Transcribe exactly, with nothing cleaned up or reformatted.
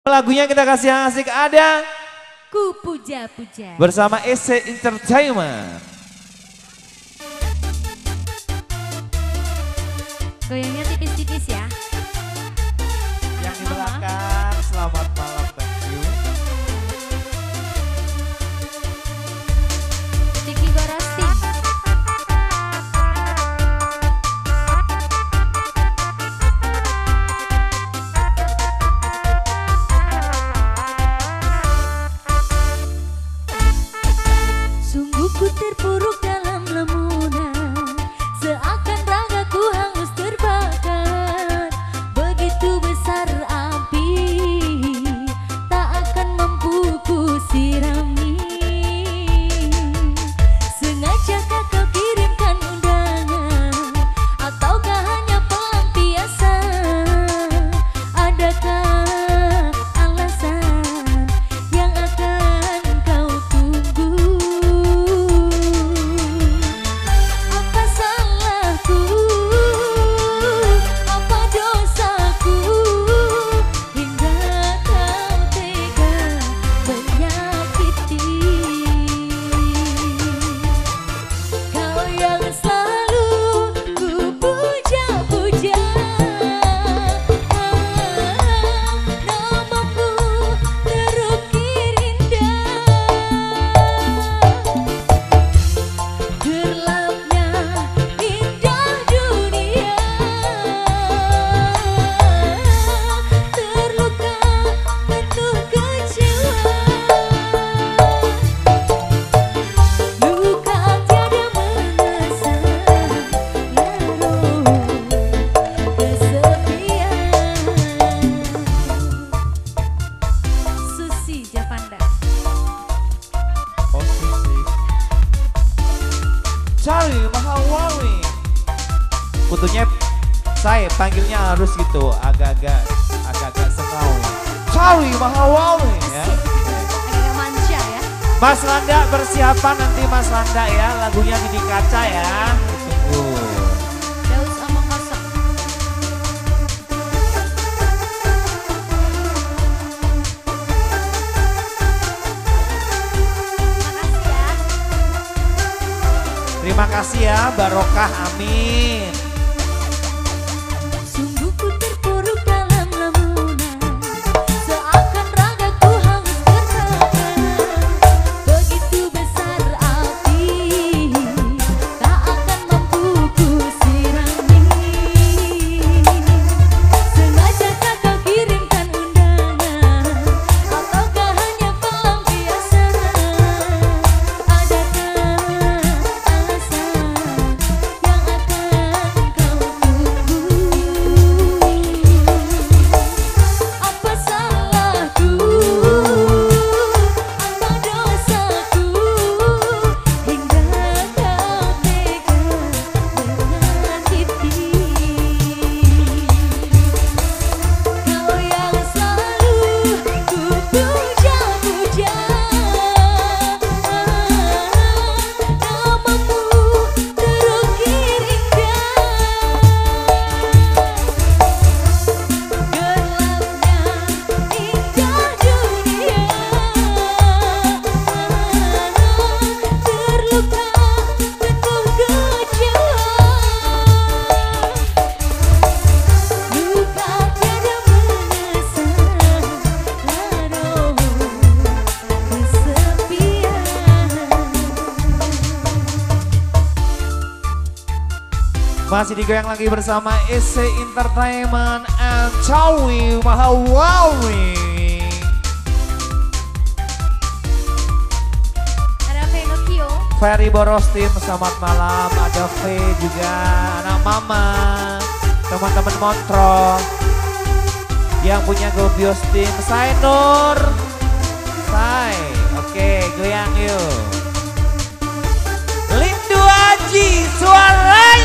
Lagunya kita kasih yang asik ada Ku Puja-Puja bersama E C Entertainment. Goyangnya tipis-tipis ya. Yang di belakang selamat malam, thank you. Ciki Gorosting. Sungguh ku terpuruk dalam lamunan, seakan ragaku hangus terbakar. Begitu besar api, tak akan mampu ku sirami. Sengajakah kau kirimkan undangan, ataukah hanya pelampiasan? Adakah alasan yang akan kau tunggu? Apa salahku? Apa dosaku? Hingga kau tega menyakiti. Kau yang selalu ku puja-puja, namamu terukir indah. Gelapnya indah dunia, terluka penuh kecewa. Luka tiada mengesan, lalu kesepian. Susi Javanda. Oh Susi. Cari Mahawawi. Kutunya saya panggilnya harus gitu, agak-agak agak-agak sengau. Cari Mahawawi ya. Agak manja ya. Mas Landa persiapan nanti Mas Landa ya, lagunya di kaca ya. Tunggu. Daus omong kosong. Makasih ya. Terima kasih ya, barokah, amin. Sungguh ku terpuruk dalam lamunan, seakan ragaku hangus terbakar. Begitu besar api, tak akan mampu ku sirami. Sengajakah kau kirimkan undangan, ataukah hanya pelampiasan? Adakah alasan yang akan kau tunggu? Apa salahku? Apa dosaku? Hingga kau tega menyakiti. Kau yang selalu ku puja-puja, namamu terukir indah. Gelapnya indah dunia, terluka penuh kecewa. Luka tiada mengesan, lalu kesepian. Masih digoyang lagi bersama E C Entertainment and Cari Mahawawi. Ada Venokio. Ferry Borostim, selamat malam. Ada V juga, anak mama, teman-teman Montro. Yang punya Gobios Team, Sai Nur. Sai, oke goyang yuk. Lindu Aji, suara